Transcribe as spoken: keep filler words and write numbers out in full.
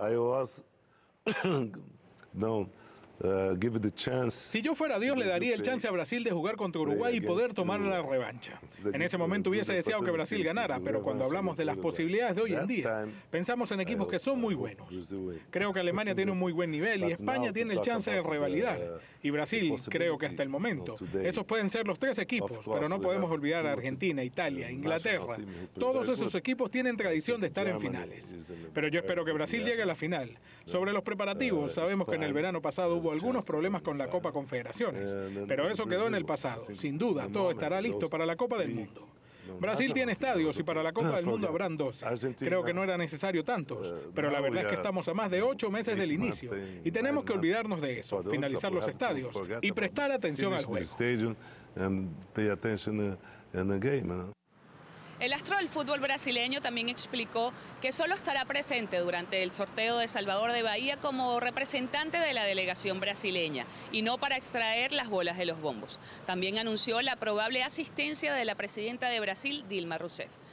I was no. Uh, give it the chance. Si yo fuera Dios, le daría el chance a Brasil de jugar contra Uruguay y poder tomar la revancha. En ese momento hubiese deseado que Brasil ganara, pero cuando hablamos de las posibilidades de hoy en día, pensamos en equipos que son muy buenos. Creo que Alemania tiene un muy buen nivel y España tiene el chance de revalidar. Y Brasil, creo que hasta el momento. Esos pueden ser los tres equipos, pero no podemos olvidar a Argentina, Italia, Inglaterra. Todos esos equipos tienen tradición de estar en finales. Pero yo espero que Brasil llegue a la final. Sobre los preparativos, sabemos que en el verano pasado hubo algunos problemas con la Copa Confederaciones, pero eso quedó en el pasado. Sin duda, todo estará listo para la Copa del Mundo. Brasil tiene estadios y para la Copa del Mundo habrán doce. Creo que no era necesario tantos, pero la verdad es que estamos a más de ocho meses del inicio y tenemos que olvidarnos de eso, finalizar los estadios y prestar atención al juego. El astro del fútbol brasileño también explicó que solo estará presente durante el sorteo de Salvador de Bahía como representante de la delegación brasileña y no para extraer las bolas de los bombos. También anunció la probable asistencia de la presidenta de Brasil, Dilma Rousseff.